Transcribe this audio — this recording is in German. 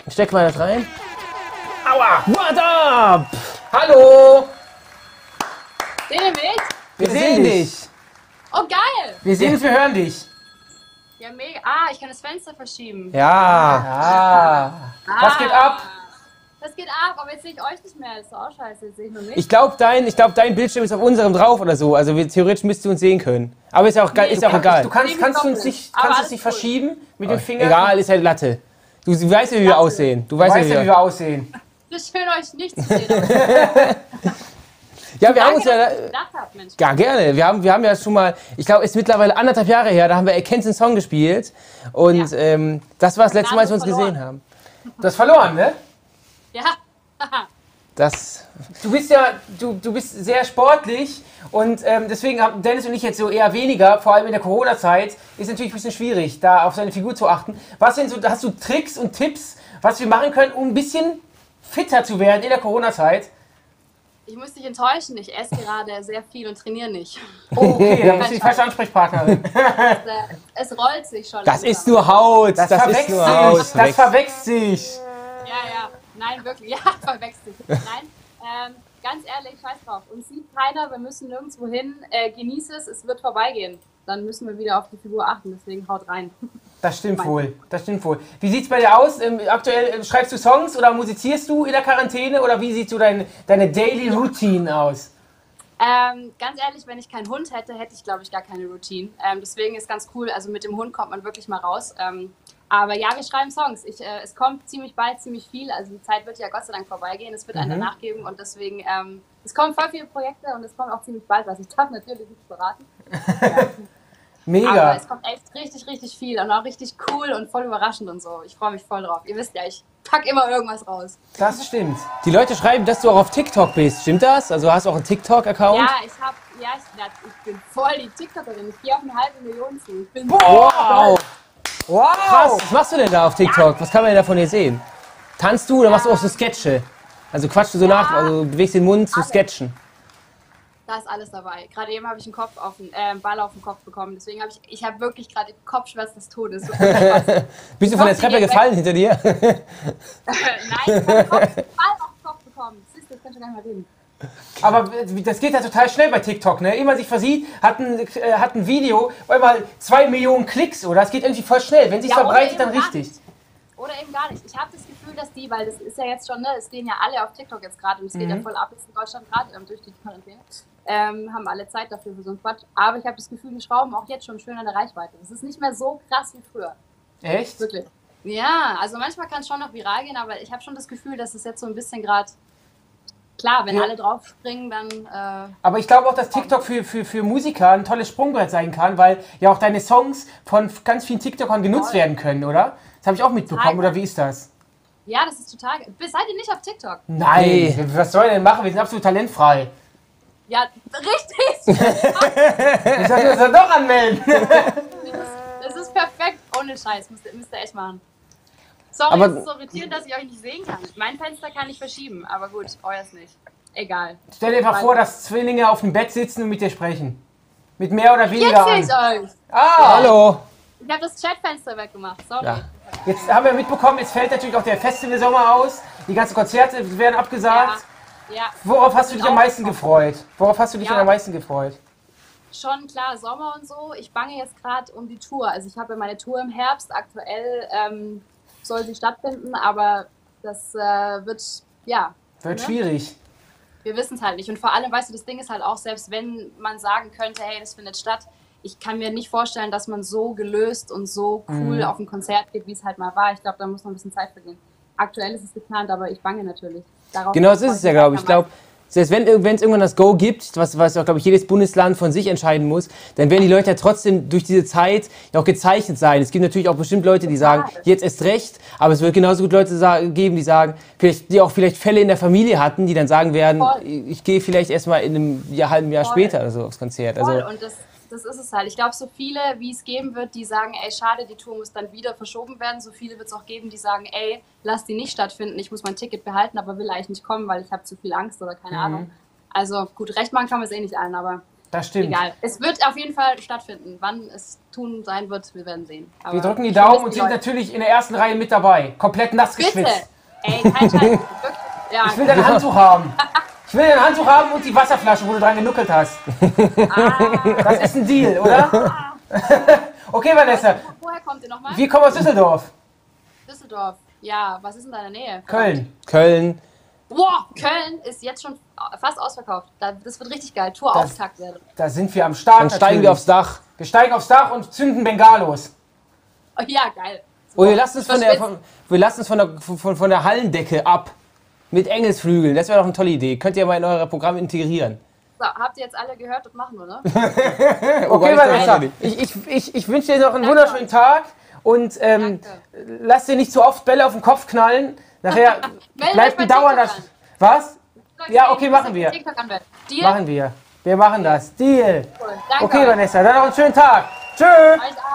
Steck mal das rein. Aua! What up? Hallo! Seht ihr mich? Wir sehen dich. Oh, geil! Wir sehen uns, wir hören dich. Ja, mega. Ah, ich kann das Fenster verschieben. Ja. Ah. Was geht ab? Das geht ab, aber jetzt sehe ich euch nicht mehr. Das ist doch auch scheiße. Jetzt sehe ich nur mich. Ich glaube, dein Bildschirm ist auf unserem drauf oder so. Also theoretisch müsst du uns sehen können. Aber ist ja auch, ist ja auch egal. Du kannst uns nicht cool. verschieben mit den Fingern? Egal, ist halt Latte. Du weißt ja, wie wir aussehen. Du weißt ja, wie wir aussehen. Das ist schön, euch nicht zu sehen. Ja, wir haben uns Danke, ja... dass ihr gedacht habt, Mensch. Ja, gerne. Wir haben ja schon mal, ich glaube, es ist mittlerweile 1,5 Jahre her, da haben wir Erkennst den Song gespielt. Und das war das letzte Mal, als wir uns gesehen haben. Du hast verloren, ne? Ja. Du bist ja, du bist sehr sportlich und deswegen haben Dennis und ich jetzt so eher weniger, vor allem in der Corona-Zeit, ist natürlich ein bisschen schwierig, da auf seine Figur zu achten. Was sind so, hast du Tricks und Tipps, was wir machen können, um ein bisschen fitter zu werden in der Corona-Zeit? Ich muss dich enttäuschen. Ich esse gerade sehr viel und trainiere nicht. Oh, okay, dann bist du die falsche Ansprechpartnerin. Es rollt sich schon. Das langsam. ist nur Haut. Das ist nur Haut. Das verwechselt sich. Ja. Nein, wirklich. Ja, verwechselt. Nein, ganz ehrlich, scheiß drauf. Uns sieht keiner, wir müssen nirgendwo hin. Genieß es wird vorbeigehen. Dann müssen wir wieder auf die Figur achten, deswegen haut rein. Das stimmt wohl, das stimmt wohl. Wie sieht's bei dir aus? Aktuell schreibst du Songs oder musizierst du in der Quarantäne oder wie sieht so deine Daily Routine aus? Ganz ehrlich, wenn ich keinen Hund hätte, hätte ich, glaube ich, gar keine Routine. Deswegen ist ganz cool, also mit dem Hund kommt man wirklich mal raus. Aber ja, wir schreiben Songs. Es kommt ziemlich bald, ziemlich viel. Also die Zeit wird ja Gott sei Dank vorbeigehen. Es wird einen danach geben und deswegen, es kommen voll viele Projekte und es kommt auch ziemlich bald was. Ich darf natürlich nicht verraten. Mega. Aber es kommt echt richtig, richtig viel und auch richtig cool und voll überraschend und so. Ich freue mich voll drauf. Ihr wisst ja, ich pack immer irgendwas raus. Das stimmt. Die Leute schreiben, dass du auch auf TikTok bist. Stimmt das? Also hast du auch einen TikTok-Account? Ja, ich bin voll die TikTokerin. Ich gehe auf 500.000 zu. Ich bin Wow! Wow! Krass, was machst du denn da auf TikTok? Was kann man denn da von dir sehen? Tanzt du oder machst du auch so Sketche? Also quatschst du so nach, also bewegst den Mund zu sketchen. Da ist alles dabei. Gerade eben habe ich einen Ball auf den Kopf bekommen. Deswegen habe ich habe wirklich gerade Kopfschmerzen des Todes. Bist du von der Treppe gefallen hinter dir? Nein, ich habe einen Ball auf den Kopf bekommen. Siehst du, ich kann schon gar nicht mehr reden. Aber das geht ja total schnell bei TikTok, ne? Ehe man sich versieht, hat ein Video einmal 2 Millionen Klicks, oder? Es geht irgendwie voll schnell. Wenn sich verbreitet, dann richtig. Oder eben gar nicht. Ich habe das Gefühl, dass weil das ist ja jetzt schon, ne, es gehen ja alle auf TikTok jetzt gerade und es geht ja voll ab jetzt in Deutschland gerade durch die Quarantäne. Haben alle Zeit dafür für so einen Quatsch. Aber ich habe das Gefühl, die schrauben auch jetzt schon schön an der Reichweite. Das ist nicht mehr so krass wie früher. Echt? Wirklich. Ja, also manchmal kann es schon noch viral gehen, aber ich habe schon das Gefühl, dass es jetzt so ein bisschen gerade... Klar, wenn alle drauf springen, dann... Aber ich glaube auch, dass TikTok für Musiker ein tolles Sprungbrett sein kann, weil ja auch deine Songs von ganz vielen TikTokern genutzt werden können, oder? Das habe ich auch mitbekommen, oder wie ist das? Ja, das ist total... Seid ihr nicht auf TikTok? Nein, was soll er denn machen? Wir sind absolut talentfrei. Ja, richtig! Ich soll das doch anmelden. Das ist perfekt. Ohne Scheiß, müsst ihr echt machen. Sorry, Aber es ist so irritierend, dass ich euch nicht sehen kann. Mein Fenster kann ich verschieben, aber gut, euers nicht. Egal. Stell dir einfach vor, dass Zwillinge auf dem Bett sitzen und mit dir sprechen. Mit mehr oder weniger Jetzt sehe ich euch! Hallo! Ich habe das Chatfenster weggemacht, sorry. Ja. Jetzt haben wir mitbekommen, jetzt fällt natürlich auch der Festival-Sommer aus. Die ganzen Konzerte werden abgesagt. Ja, Worauf hast du dich am meisten gefreut? Worauf hast du dich Ja. am meisten gefreut? schon klar, Sommer und so. Ich bange jetzt gerade um die Tour. Also ich habe ja meine Tour im Herbst. Aktuell soll sie stattfinden, aber das wird, ja. Wird ne? schwierig. Wir wissen es halt nicht. Und vor allem, weißt du, das Ding ist halt auch, selbst wenn man sagen könnte, hey, das findet statt, ich kann mir nicht vorstellen, dass man so gelöst und so cool auf ein Konzert geht, wie es halt mal war. Ich glaube, da muss noch ein bisschen Zeit vergehen. Aktuell ist es geplant, aber ich bange natürlich. Darauf Genau, das ist es ja, glaube ich. Ich glaube, selbst wenn es irgendwann das Go gibt, was auch, glaube ich, jedes Bundesland von sich entscheiden muss, dann werden die Leute ja trotzdem durch diese Zeit ja auch gezeichnet sein. Es gibt natürlich auch bestimmt Leute, die sagen, jetzt erst recht, aber es wird genauso gut Leute geben, die sagen, die auch vielleicht Fälle in der Familie hatten, die dann sagen werden, ich gehe vielleicht erstmal in einem halben Jahr später oder so aufs Konzert. Voll. Also, Und das ist es halt. Ich glaube, so viele, wie es geben wird, die sagen, ey, schade, die Tour muss dann wieder verschoben werden. So viele wird es auch geben, die sagen, ey, lass die nicht stattfinden, ich muss mein Ticket behalten, aber will eigentlich nicht kommen, weil ich habe zu viel Angst oder keine Ahnung. Also gut, recht machen kann man es eh nicht allen, aber Das stimmt. Egal. Es wird auf jeden Fall stattfinden. Wann es tun sein wird, wir werden sehen. Aber Wir drücken die ich Daumen vermisse und die sind Leute. natürlich in der ersten Reihe mit dabei. Komplett nass Bitte! geschwitzt. Ey, kein Scheiß. Wirklich. Ja, Ich will dein Handtuch haben. Ich will dein Handtuch haben und die Wasserflasche, wo du dran genuckelt hast. Das ist ein Deal, oder? Okay, Vanessa. Woher kommt ihr nochmal? Wir kommen aus Düsseldorf. Düsseldorf. Ja, was ist in deiner Nähe? Köln. Köln. Wow, Köln ist jetzt schon fast ausverkauft. Das wird richtig geil. Tourauftakt wäre. Da sind wir am Start. Dann steigen wir aufs Dach. Wir steigen aufs Dach und zünden Bengalos. Oh, ja, geil. Und wir lassen uns Verschwitzt. von der Hallendecke ab. Mit Engelsflügeln. Das wäre doch eine tolle Idee. Könnt ihr mal in euer Programm integrieren. So, habt ihr jetzt alle gehört? Das machen wir, ne? Okay, ich Vanessa. nicht. Ich wünsche dir noch einen wunderschönen Tag. Und lass dir nicht zu oft Bälle auf den Kopf knallen. Nachher Meldet bleibt euch ein bei dauernder... TikTok Was? Ja, okay, machen wir. TikTok anmelden. Deal? Machen wir. Wir machen das. Deal. Cool. Danke Okay, euch. Vanessa. Dann noch einen schönen Tag. Tschö. Euch auch.